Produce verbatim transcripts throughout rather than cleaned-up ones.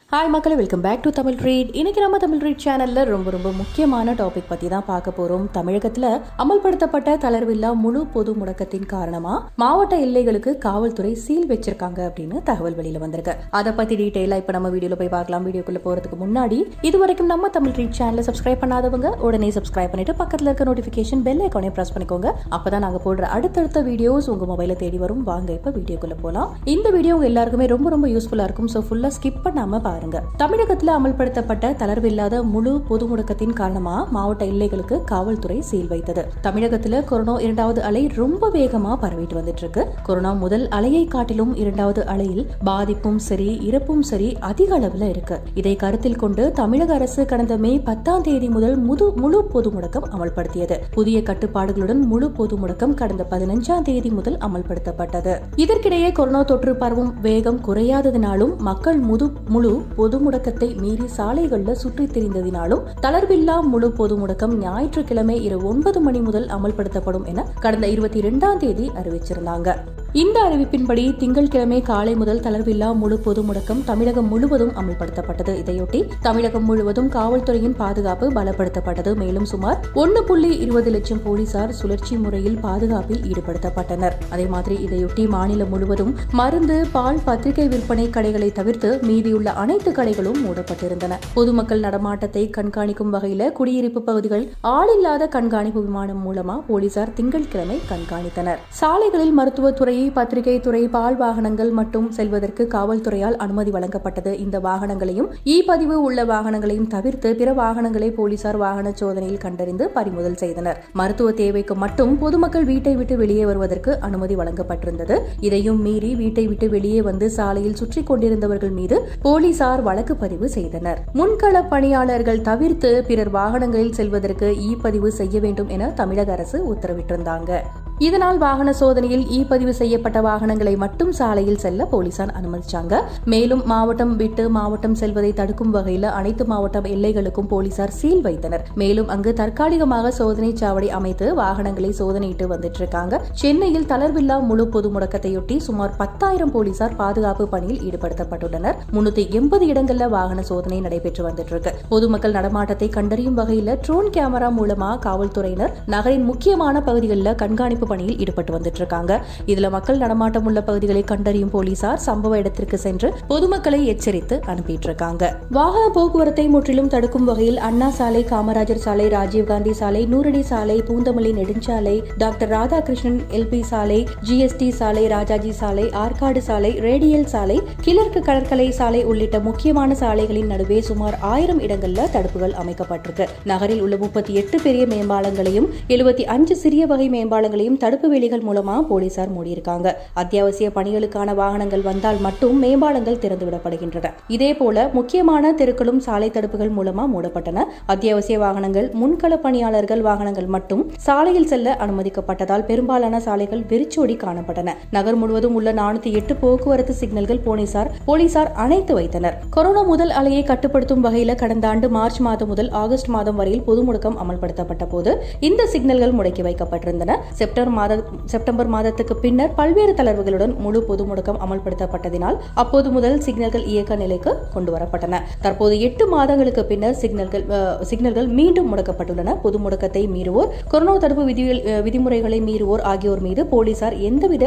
Hi மக்களே, welcome back to Tamil read. இன்னைக்கு நம்ம தமிழ் ரீட் சேனல்ல ரொம்ப ரொம்ப முக்கியமான டாபிக் பத்தி தான் பார்க்க போறோம். தமிழகத்துல அமல்படுத்தப்பட்ட தளர்வில்லா முழு பொது முடக்கத்தின் காரணமா மாவட்ட எல்லைகளுக்கு காவல்துறை சீல் வச்சிருக்காங்க அப்படின்னு தகவல் வெளியில வந்திருக்கு. அதை பத்தி டீடைலா இப்ப நம்ம வீடியோல போய் பார்க்கலாம். வீடியோக்குள்ள போறதுக்கு முன்னாடி இதுவரைக்கும் நம்ம தமிழ் ரீட் சேனலை சப்ஸ்கிரைப் பண்ணாதவங்க உடனே சப்ஸ்கிரைப் பண்ணிட்டு பக்கத்துல இருக்க நோட்டிபிகேஷன் பெல் ஐகானை பிரஸ் பண்ணிக்கோங்க. அப்பதான் நாங்க போடுற அடுத்தடுத்த வீடியோஸ் உங்க மொபைல தேடி வரும். வாங்க இப்ப வீடியோக்குள்ள போலாம். இந்த வீடியோ உங்க எல்லாருக்குமே ரொம்ப ரொம்ப யூஸ்ஃபுல்லா இருக்கும். சோ ஃபுல்லா ஸ்கிப் பண்ணாம பாருங்க. தமிழகத்தில் அமல்படுத்தப்பட்ட தளர்வில்லாத முழு பொது முடக்கத்தின் காரணமா மாவட்ட எல்லைகளுக்கு காவல்துறை சீல் வைத்தது. தமிழகத்தில் கொரோனா இரண்டாவது அலை ரொம்ப வேகமா பரவிட்டு வந்துட்டு இருக்கு. கொரோனா முதல் அலையை காட்டிலும் இரண்டாவது அலையில் பாதிப்பும் சரி இறப்பும் சரி அதிக அளவுல இருக்கு. இதை கருத்தில் கொண்டு தமிழக அரசு கடந்த மே பத்தாம் தேதி முதல் முழு பொது முடக்கம் அமல்படுத்தியது. புதிய கட்டுப்பாடுகளுடன் முழு பொது முடக்கம் கடந்த பதினஞ்சாம் தேதி முதல் அமல்படுத்தப்பட்டது. இதற்கிடையே கொரோனா தொற்று பரவும் வேகம் குறையாததினாலும் மக்கள் முழு பொது முடக்கத்தை மீறி சாலைகள்ல சுற்றி திரிந்ததினாலும் தளர்வில்லா முழு பொது முடக்கம் ஞாயிற்றுக்கிழமை இரவு ஒன்பது மணி முதல் அமல்படுத்தப்படும் என கடந்த இருபத்தி இரண்டாம் தேதி அறிவிச்சிருந்தாங்க. இந்த அறிவிப்பின்படி திங்கட்கிழமை காலை முதல் தளர்வில்லா முழு பொது முடக்கம் தமிழகம் முழுவதும் அமல்படுத்தப்பட்டது. இதையொட்டி தமிழகம் முழுவதும் காவல்துறையின் பாதுகாப்பு பலப்படுத்தப்பட்டது. மேலும் சுமார் ஒன்னு புள்ளி இருபது லட்சம் போலீசார் சுழற்சி முறையில் பாதுகாப்பில் ஈடுபடுத்தப்பட்டனர். அதே மாதிரி இதையொட்டி மாநிலம் முழுவதும் மருந்து, பால், பத்திரிகை விற்பனை கடைகளை தவிர்த்து மீதியுள்ள அனைத்து கடைகளும் மூடப்பட்டிருந்தன. பொதுமக்கள் நடமாட்டத்தை கண்காணிக்கும் வகையில் குடியிருப்பு பகுதிகள் ஆளில்லாத கண்காணிப்பு விமானம் மூலமா போலீசார் திங்கட்கிழமை கண்காணித்தனர். சாலைகளில் மருத்துவத்துறை, பத்திரிகை துறை, பால் வாகனங்கள் மட்டும் செல்வதற்கு காவல்துறையால் அனுமதி வழங்கப்பட்டது. இந்த வாகனங்களையும் இ பதிவு உள்ள வாகனங்களையும் தவிர்த்து பிற வாகனங்களை போலீசார் வாகன சோதனையில் கண்டறிந்து பறிமுதல் செய்தனர். மருத்துவ தேவைக்கு மட்டும் பொதுமக்கள் வீட்டை விட்டு வெளியே வருவதற்கு அனுமதி வழங்கப்பட்டிருந்தது. இதையும் மீறி வீட்டை விட்டு வெளியே வந்து சாலையில் சுற்றி கொண்டிருந்தவர்கள் மீது போலீசார் வழக்கு பதிவு செய்தனர். முன்கள பணியாளர்கள் தவிர்த்து பிறர் வாகனங்களில் செல்வதற்கு இ பதிவு செய்ய வேண்டும் என தமிழக அரசு உத்தரவிட்டிருந்தாங்க. இதனால் வாகன சோதனையில் இ பதிவு செய்யப்பட்ட வாகனங்களை மட்டும் சாலையில் செல்ல போலீசார் அனுமதிச்சாங்க. மேலும் மாவட்டம் விட்டு மாவட்டம் செல்வதை தடுக்கும் வகையில் அனைத்து மாவட்ட எல்லைகளுக்கும் போலீசார் சீல் வைத்தனர். மேலும் அங்கு தற்காலிகமாக சோதனை சாவடி அமைத்து வாகனங்களை சோதனையிட்டு வந்துட்டு இருக்காங்க. சென்னையில் தளர்வில்லா முழு பொது முடக்கத்தையொட்டி சுமார் பத்தாயிரம் போலீசார் பாதுகாப்பு பணியில் ஈடுபடுத்தப்பட்டுள்ளனர். முன்னூத்தி எண்பது இடங்கள்ல வாகன சோதனை நடைபெற்று வந்துட்டு இருக்கு. பொதுமக்கள் நடமாட்டத்தை கண்டறியும் வகையில் ட்ரோன் கேமரா மூலமா காவல்துறையினர் நகரின் முக்கியமான பகுதிகளில் கண்காணிப்பு பணியில் ஈடுபட்டு வந்துட்டு இருக்காங்க. இதுல மக்கள் நடமாட்டம் உள்ள பகுதிகளை கண்டறியும் போலீசார் சம்பவ இடத்திற்கு சென்று பொதுமக்களை எச்சரித்து அனுப்பிட்டு இருக்காங்க. வாகன போக்குவரத்தை முற்றிலும் தடுக்கும் வகையில் அண்ணா சாலை, காமராஜர் சாலை, ராஜீவ்காந்தி சாலை, நூறடி சாலை, பூந்தமல்லி நெடுஞ்சாலை, டாக்டர் ராதாகிருஷ்ணன் எல்பி சாலை, ஜிஎஸ்டி சாலை, ராஜாஜி சாலை, ஆற்காடு சாலை, ரேடியல் சாலை, கிழக்கு கடற்கரை சாலை உள்ளிட்ட முக்கியமான சாலைகளின் நடுவே சுமார் ஆயிரம் இடங்கள்ல தடுப்புகள் அமைக்கப்பட்டிருக்கு. நகரில் உள்ள முப்பத்தி எட்டு பெரிய மேம்பாலங்களையும் எழுபத்தி அஞ்சு சிறிய வகை மேம்பாலங்களையும் தடுப்பு வேலிகள் மூலமா போலீசார் மூடியிருக்காங்க. அத்தியாவசிய பணிகளுக்கான வாகனங்கள் வந்தால் மட்டும் மேம்பாலங்கள் திறந்துவிடப்படுகின்றன. இதேபோல முக்கியமான தெருக்களும் சாலை தடுப்புகள் மூலமா மூடப்பட்டன. அத்தியாவசிய வாகனங்கள், முன்கள பணியாளர்கள் வாகனங்கள் மட்டும் சாலையில் செல்ல அனுமதிக்கப்பட்டதால் பெரும்பாலான சாலைகள் வெறிச்சோடி காணப்பட்டன. நகர் முழுவதும் உள்ள நானூத்தி எட்டு போக்குவரத்து சிக்னல்கள் போலீசார் போலீசார் அணைத்து வைத்தனர். கொரோனா முதல் அலையை கட்டுப்படுத்தும் வகையில் கடந்த ஆண்டு மார்ச் மாதம் முதல் ஆகஸ்ட் மாதம் வரையில் பொது முடக்கம் அமல்படுத்தப்பட்ட போது இந்த சிக்னல்கள் முடக்கி வைக்கப்பட்டிருந்தன. செப்டம்பர் மாதத்துக்கு பின்னர் பல்வேறு தளர்வுகளுடன் முழு பொது முடக்கம் அமல்படுத்தப்பட்டதினால் அப்போது முதல் சிக்னல்கள் இயக்க நிலைக்கு கொண்டு வரப்பட்டன. தற்போது எட்டு மாதங்களுக்கு பின்னர் சிக்னல்கள் சிக்னல்கள் மீண்டும் முடக்கப்பட்டுள்ளன. பொது முடக்கத்தை மீறுவோர், கொரோனா தடுப்பு விதிமுறைகளை மீறுவோர் ஆகியோர் மீது போலீசார் எந்தவித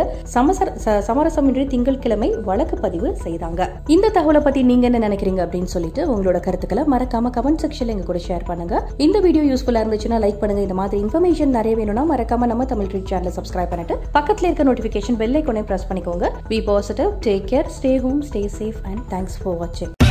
சமரசமின்றி திங்கட்கிழமை வழக்கு பதிவு செய்தாங்க. இந்த தகவலை பத்தி நீங்க என்ன நினைக்கிறீங்க அப்படின்னு சொல்லிட்டு உங்களோட கருத்துக்களை மறக்காம கமெண்ட் செக்ஷன்ல எங்க கூட ஷேர் பண்ணுங்க. இந்த வீடியோ யூஸ்ஃபுல்லா இருந்துச்சுன்னா லைக் பண்ணுங்க. இந்த மாதிரி இன்ஃபர்மேஷன் நிறைய வேணும்னா மறக்காம நம்ம தமிழ் ரீட் சேனலை சப்ஸ்கிரைப் பண்ணிட்டு பக்கத்துல இருக்க நோட்டிபிகேஷன் பெல் ஐகானை பிரஸ் பண்ணிக்கோங்க. Be positive, take care, stay home, stay safe and thanks for வாட்சிங்.